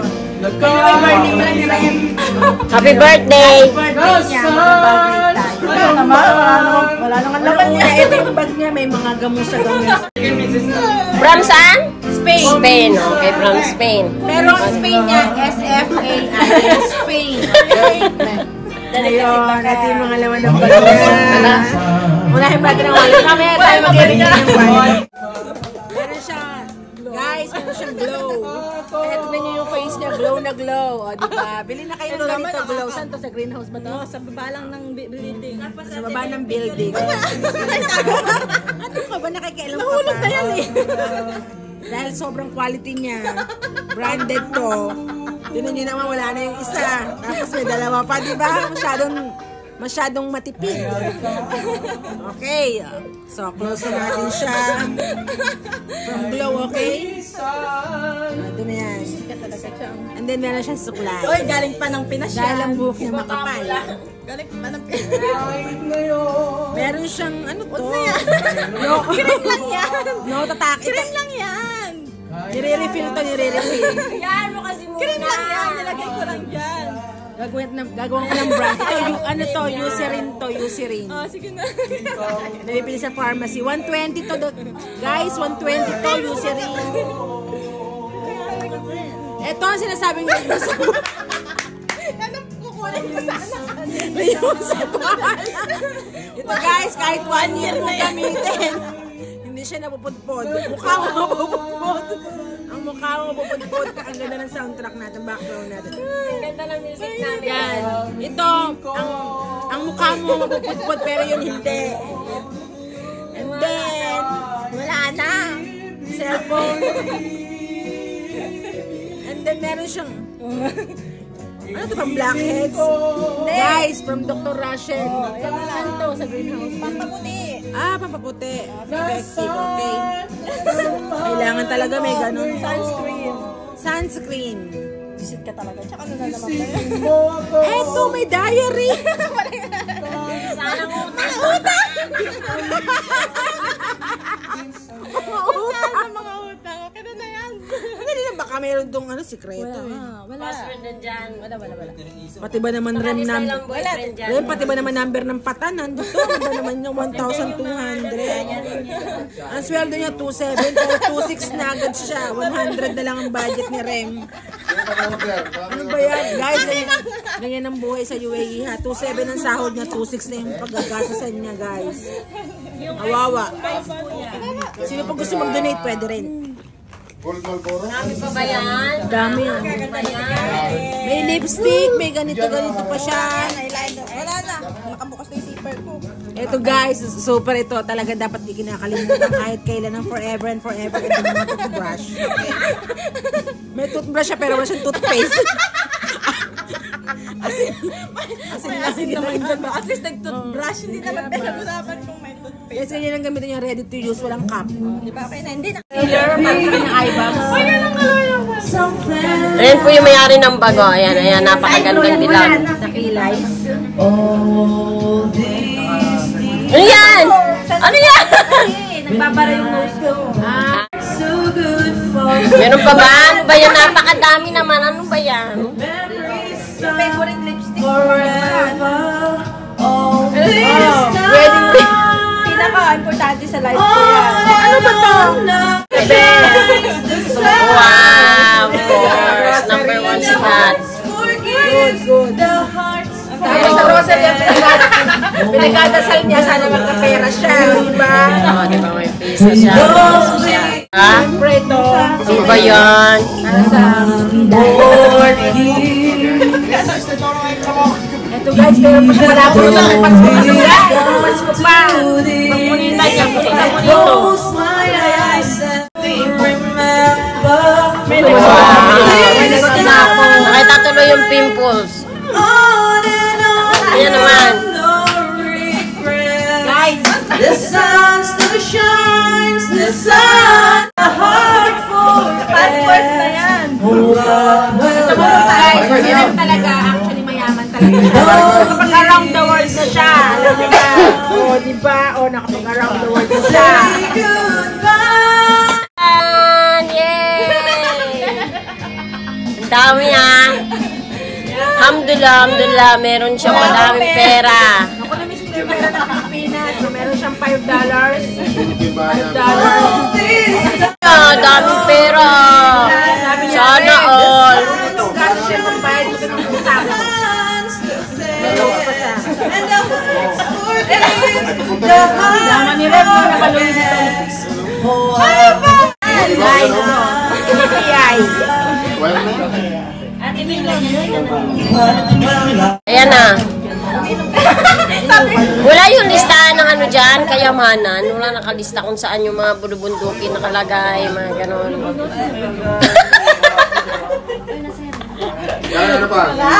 Happy birthday! Wala naman laman niya. Ito yung bag niya, may mga gamusa-gamus. From saan? Spain. Spain, okay, from Spain. Pero ang Spain niya, S-F-A-I-N, Spain. Ayun, ito yung mga laman ng bag niya. Unahin natin ang wallet. Mamaya tayo mag-ibig ng wallet. Meron siya, guys, meron siyang glow. Kaya tignan niyo yung face niya, glow na glow. O, diba? Bili na kayo ng ganito, glow. Saan to? Sa greenhouse ba to? Sa baba lang ng building. Sa baba ng building. Ano ka ba? Nakikialam ka pa? Nahulog na yan eh. Dahil sobrang quality niya. Branded to. Tinan niyo naman, wala na yung isa. Tapos may dalawa pa, diba? Masyadong matipid. Okay. So, close na natin siya. From glow, okay? Ito na yan. And then, meron siyang suklay. Uy, galing pa ng Pinas yan. Dahil ang buhok niya makapal. Galing pa ng Pinas. Meron siyang, ano to? Kirim lang yan. No, tatak. Kirim lang yan. Nire-refill to, nire-refill. Yan mo kasi muna. Kirim lang yan. Nilagay ko lang dyan. Gagawin ko ng brand. Ito, ano to? Eucerin to, Eucerin. Oh, sige na. Nabibili sa pharmacy. 120 to. Guys, 120 to, Eucerin. Ito ang sinasabing na Eucerin. Ano kukunin ko sana? Ito guys, kahit 1 year mo gamitin. Hindi siya napupudpod. Mukha mo mapupudpod. Ang mukha mo mapupudpod. Ang ganda ng soundtrack natin, background natin. Ang ganda ng music namin. Yan. Ito, ang mukha mo mapupudpod pero yun hindi. And then, wala na. Cellphone. And then meron siyang, ano ito pang blackheads? Guys, from Dr. Russian. Saan to? Sa greenhouse? Pampaputi. Pampaputi. Effective, okay. Kailangan talaga may ganun. Sunscreen. Sunscreen. Visit ka talaga. Tsaka ano na naman ba yan? Eto, may diary. Sana mo. Saan mga utang? Okay na yan. Hindi na baka meron tong ano, sikreto eh. Wala. Password na dyan. Wala. Pati ba naman rem number? Boyfriend dyan. Rem, pati ba naman number ng patan? Nandito. Ano ba naman yung 1,200? Ang sweldo niya 2,700. Pero 2,600 na agad siya. 100 na lang ang budget ni Rem. Ano ba yan? Guys, ganyan ang buhay sa UAE ha. 2,700 ang sahod niya. 2,600 na yung paggagasasan niya, guys. Awawa. Sino pa gusto mag-donate, pwede rin. Marami pa ba yan? Dami yan. May lipstick, may ganito-ganito pa siya. Wala na. Nakabukas na yung zipper ko. Ito guys, super ito. Talaga dapat di kinakalimutan kahit kailan ng forever and forever. Ito mga toothbrush. May toothbrush siya pero wala siyang toothpaste. Asin lang kita. At least nag-toothbrush. Hindi naman pinag-usapan kung may toothpaste. Kasi ganyan ang gamitin niya, ready to use, walang cup. Di ba? Okay na. Hindi na. Filler, pansin ng eye bags. Ayan po yung may-ari ng bago. Ayan, napakagandang dilag. Nakilay. Ano yan? Ano yan? Nagbabara yung nose ko. Meron pa ba? Ano ba yan? Napakadami naman. Ano ba yan? Yung favorite lipstick. Wedding ring. Pinaka-importante sa life ko yan. Ano ba to? Wow, of course. Number 1 si Hats. Good. Tapos sa Rosal yung pinagdadasal niya, sana magkapera siya, diba? Oo, di ba may piso siya? Ha? Preto. Ano ba yan? Board. Ito guys, pero mas malabo na ang Pasko. Pasko pa. Pagpunita niya, punta mo dito. Nakita tuloy yung pimples. Ayan naman. Guys, The sun still shines, the sun, the heart for passport na yan. guys, silang talaga, actually mayaman talaga. Nakapag-around the world na siya. Alam niyo ba? O, diba? O, nakapag-around the world na siya. Goodbye. Yay! Dami ah. Alhamdulillah, meron siyang madaming pera. Ako na miss ko yung pera ng Pilipinas. So, meron siyang $5. $5. Daming pera. Sana all. Kasi siya magbayad ko ng utang. Dama ni Rev, nakalunin ito. Ayan na. Wala yung listahan ng ano dyan, kayamanan. Wala nakalista kung saan yung mga bulubundukin nakalagay, mga ganon. Yan, ano pa?